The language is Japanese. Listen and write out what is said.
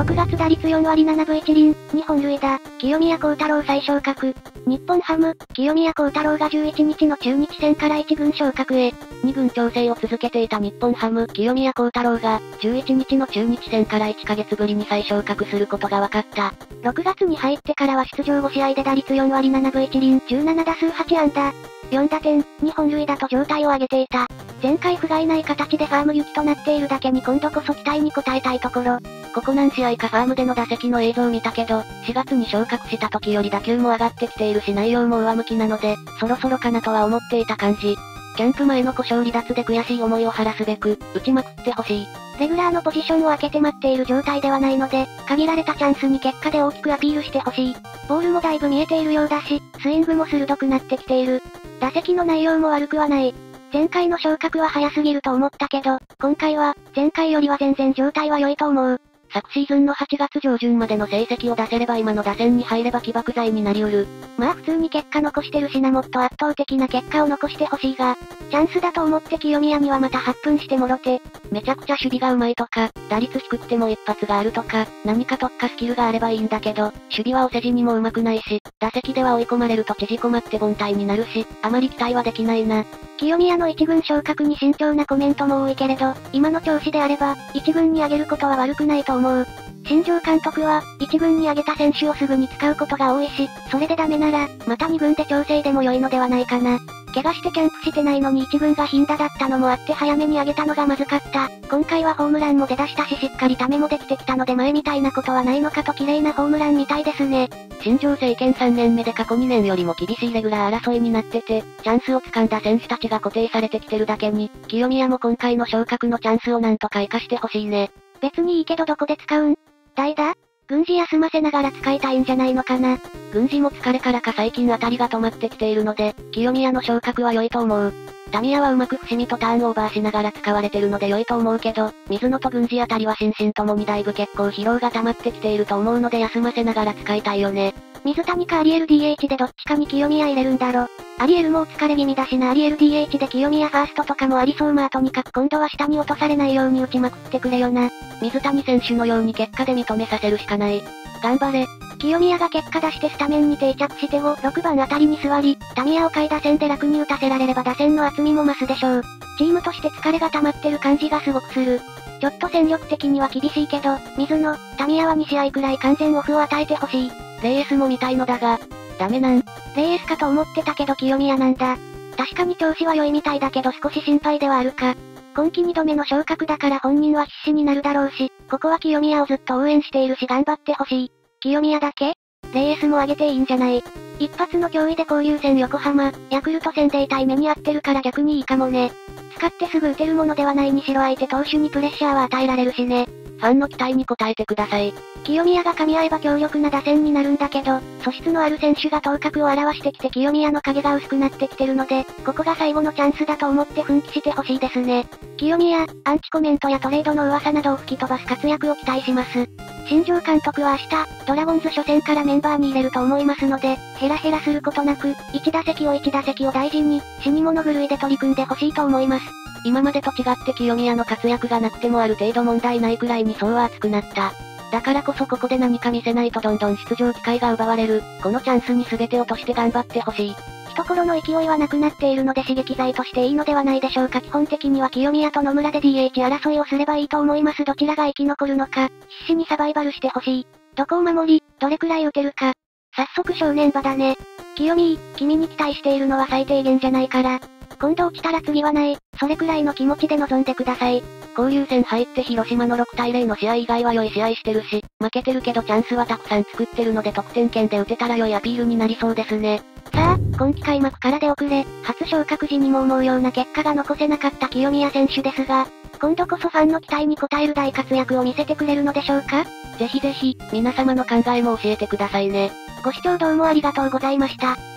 6月打率4割7分1厘、2本塁打、清宮幸太郎再昇格。日本ハム、清宮幸太郎が11日の中日戦から1軍昇格へ。 2軍調整を続けていた日本ハム、清宮幸太郎が、11日の中日戦から1ヶ月ぶりに再昇格することが分かった。 6月に入ってからは出場5試合で打率4割7分1厘、17打数8安打。4打点、2本塁打と状態を上げていた。前回不甲斐ない形でファーム行きとなっているだけに今度こそ期待に応えたいところ。 ここ何試合かファームでの打席の映像を見たけど、4月に昇格した時より打球も上がってきているし内容も上向きなので、そろそろかなとは思っていた感じ。キャンプ前の故障離脱で悔しい思いを晴らすべく、打ちまくってほしい。 レギュラーのポジションを空けて待っている状態ではないので、限られたチャンスに結果で大きくアピールしてほしい。ボールもだいぶ見えているようだし、スイングも鋭くなってきている。打席の内容も悪くはない。前回の昇格は早すぎると思ったけど、今回は、前回よりは全然状態は良いと思う。 昨シーズンの8月上旬までの成績を出せれば今の打線に入れば起爆剤になりうる。 まあ普通に結果残してるしな、もっと圧倒的な結果を残してほしいが、チャンスだと思って清宮にはまた発奮してもろて。 めちゃくちゃ守備が上手いとか、打率低くても一発があるとか、何か特化スキルがあればいいんだけど、守備はお世辞にも上手くないし、打席では追い込まれると縮こまって凡退になるし、あまり期待はできないな。 清宮の1軍昇格に慎重なコメントも多いけれど、今の調子であれば、1軍に上げることは悪くないと思う。新庄監督は、1軍に上げた選手をすぐに使うことが多いし、それでダメなら、また2軍で調整でも良いのではないかな。怪我してキャンプしてないのに1軍が頻打だったのもあって早めに上げたのがまずかった。今回はホームランも出だしたししっかりためもできてきたので前みたいなことはないのかと綺麗なホームランみたいですね。 新庄政権3年目で過去2年よりも厳しいレギュラー争いになってて、チャンスを掴んだ選手たちが固定されてきてるだけに、清宮も今回の昇格のチャンスをなんとか活かしてほしいね。 別にいいけどどこで使うん？代打？軍事休ませながら使いたいんじゃないのかな。 軍事も疲れからか最近当たりが止まってきているので、清宮の昇格は良いと思う。タミヤはうまく伏見とターンオーバーしながら使われてるので良いと思うけど、水野と軍事あたりは心身ともにだいぶ結構疲労が溜まってきていると思うので休ませながら使いたいよね。 水谷かアリエル DH でどっちかに清宮入れるんだろ。アリエルもお疲れ気味だしな、アリエル DH で清宮ファーストとかもありそう。まあとにかく今度は下に落とされないように打ちまくってくれよな。 水谷選手のように結果で認めさせるしかない。頑張れ。 清宮が結果出してスタメンに定着して6番あたりに座り、タミヤを下位打線で楽に打たせられれば打線の厚みも増すでしょう。チームとして疲れが溜まってる感じがすごくする。ちょっと戦力的には厳しいけど、水野、タミヤは2試合くらい完全オフを与えてほしい。 レイエスも見たいのだが、ダメなん。 レイエスかと思ってたけど清宮なんだ。確かに調子は良いみたいだけど少し心配ではあるか。今季2度目の昇格だから本人は必死になるだろうし、ここは清宮をずっと応援しているし頑張ってほしい。清宮だけ？レイエスも上げていいんじゃない？一発の脅威で交流戦横浜、ヤクルト戦で痛い目に遭ってるから逆にいいかもね。使ってすぐ打てるものではないにしろ相手投手にプレッシャーは与えられるしね。 ファンの期待に応えてください。 清宮が噛み合えば強力な打線になるんだけど、素質のある選手が頭角を現してきて清宮の影が薄くなってきてるので、ここが最後のチャンスだと思って奮起してほしいですね。清宮、アンチコメントやトレードの噂などを吹き飛ばす活躍を期待します。新庄監督は明日、ドラゴンズ初戦からメンバーに入れると思いますので、ヘラヘラすることなく、1打席を大事に、死に物狂いで取り組んでほしいと思います。 今までと違って清宮の活躍がなくてもある程度問題ないくらいに層は厚くなった。だからこそここで何か見せないとどんどん出場機会が奪われる。このチャンスに全て落として頑張ってほしい。 懐の勢いはなくなっているので刺激剤としていいのではないでしょうか。基本的には清宮と野村で DH 争いをすればいいと思います。どちらが生き残るのか、必死にサバイバルしてほしい。どこを守り、どれくらい打てるか。早速正念場だね。清宮、君に期待しているのは最低限じゃないから。今度落ちたら次はない、それくらいの気持ちで臨んでください。 交流戦入って広島の6対0の試合以外は良い試合してるし、負けてるけどチャンスはたくさん作ってるので得点圏で打てたら良いアピールになりそうですね。 さあ、今季開幕から出遅れ、初昇格時にも思うような結果が残せなかった清宮選手ですが、今度こそファンの期待に応える大活躍を見せてくれるのでしょうか？ ぜひぜひ、皆様の考えも教えてくださいね。 ご視聴どうもありがとうございました。